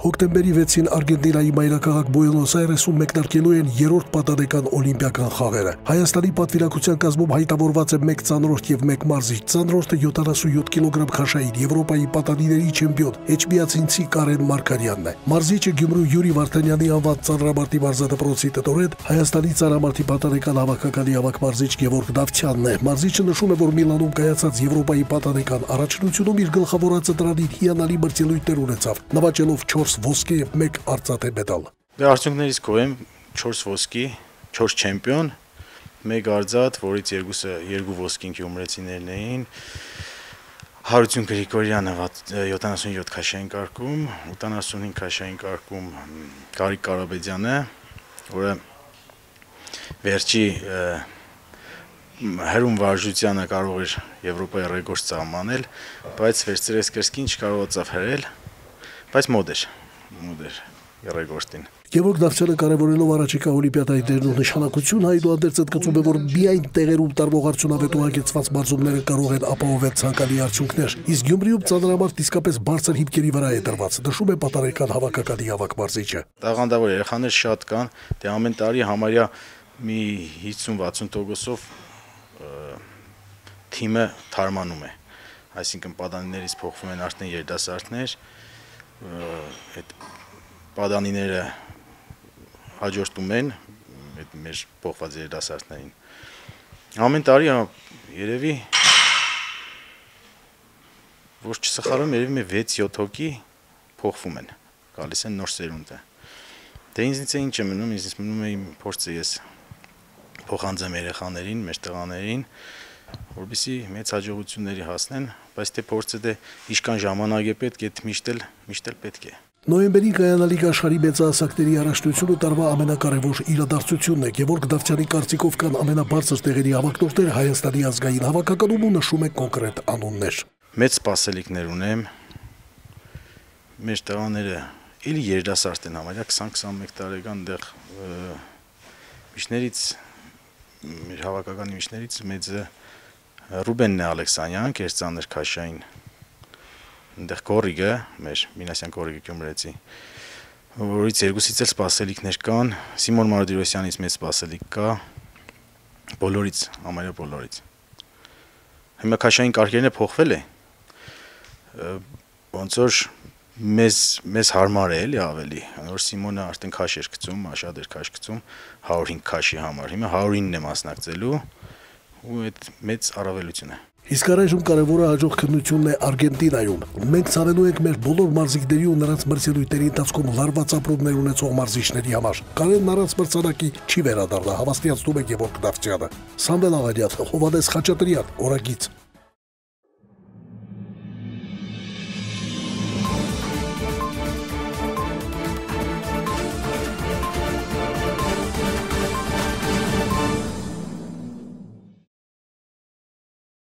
Հոկտեմբերի 6-ին Արգենտինայի մայրաքաղաք Բուենոս Այրեսում մեկնարկելու են երրորդ պատանեկան օլիմպիական խաղերը։ Հայաստանի պատվիրակության կազմում հայտավորված է 1 ծանրորդ եւ 1 մարզիչ։ Ծանրորդը 77 կիլոգրամ քաշային Եվրոպայի պատանիների չեմպիոն էջմիածինցի Կարեն Մարգարյանն է։ Մարզիչը Գյումրու Յուրի Վարդանյանի անվան ծանրամարտի մարզադպրոցի տնօրեն, Հայաստանի ծանրամարտի պատանեկան հավաքականի ավագ մարզիչ Գևորգ Դավթյանն է։ Մարզիչը նշում է, որ Միլանում կայացած Եվրոպայի պատանեկան առաջնությունում իր գլխավորած դրանին հիանալի մրցելույթներ ունեցավ, նվաճելով 4 ոսկե եւ 1 արծաթե մեդալ։ Դե արդյունքներից գոհ եմ 4 ոսկի, 4 չեմպիոն, 1 արծաթ, որից 2 ոսկին գյումրեցիներն էին։ Հարություն Գրիգորյանը 77 քաշային կարգում, 85 քաշային կարգում Գարիկ Կարապետյանը, որը վերջի հերում վարժությանը կարող էր Եվրոպայի ռեկորդ սահմանել, բայց վերցրեց կրկին չկարողացավ հրել, բայց մոտ էր ռեկորդին։ Գևորգ Դավթյանը կարևորելով առաջիկա օլիմպիադայի դերն ու նշանակությունը, այդուհանդերձ ընդգծում է, որ միայն տեղերում տարվող արդյունավետ ու հագեցված մարզումները կարող են ապահովել ցանկալի արդյունքներ, իսկ Գյումրիում ծանրամարտ իսկապես բարձր հիմքերի վրա է դրված, նշում է պատանեկան հավաքականի ավագ մարզիչը։ Տաղանդավոր երեխաներ շատ կան, դե ամեն տարի համարյա մի 50-60%-ով թիմը թարմանում է, այսինքն պատանիներից փոխվում են արդեն երիտասարդներ, այդ պատանիները հաջորդում են այդ մեր փոխված երիտասարդներին։ Ամեն տարի երևի ոչ չսխալվում, երևի 6-7 հոգի փոխվում են, գալիս են նոր սերունդը։ Դե ինձնից ինչ է մնում, ինձնից մնում է իմ փորձը ես փոխանցեմ երեխաներին, մեր տղաներին, որպեսզի մեծ հաջողությունների հասնեն, բայց թե փորձը դե ինչքան ժամանակ է պետք, այդ միշտ էլ պետք է։ Նոյեմբերի կայանալիք աշխարհի մեծահասակների առաջնությունը տարվա ամենակարևոր իրադարձությունն է։ Գևորգ Դավթյանի կարծիքով կան ամենաբարձր տեղերի հավաքնորդներ Հայաստանի ազգային հավաքականում ու նշում է կոնկրետ անուններ։ Մեծ սպասելիքներ ունեմ։ Մեր տղաները էլի երիտասարդ են, համարյա 20-21 տարեկան դեռ միջներից մեր հավաքականի միջներից մեծը Ռուբենն է Ալեքսանյան, կերծանր քաշային, այնտեղ Գորիգը, մեր Մինասյան Գորիգը Գյումրեցի, որից երկուսից էլ սպասելիքներ կան, Սիմոն Մարտիրոսյանից մեծ սպասելիք կա, բոլորից, համարյա բոլորից։ Հիմա քաշային կարգերն է փոխվել է, ոնց որ մեզ հարմար է էլի ավելի, որ Սիմոնը արդեն քաշ էր գցում, շատ էր քաշ գցում 105 քաշի համար, հիմա 109-ն է մասնակցելու ու այդ մեծ առավելություն է։ Իսկ առայժմ կարևորը հաջող քննությունն է Արգենտինայում։ Մենք ցանելու ենք մեր բոլոր մարզիկների ու նրանց մրցելույթների ընթացքում լարված ապրումներ ունեցող մարզիչների համար։ Կարենն առանց մրցանակի չի վերադառնա, հավաստիացնում է Գևորգ Դավթյանը։ Սամվել Աղարյան, Հովհաննես Խաչատրյան, Օրագիծ։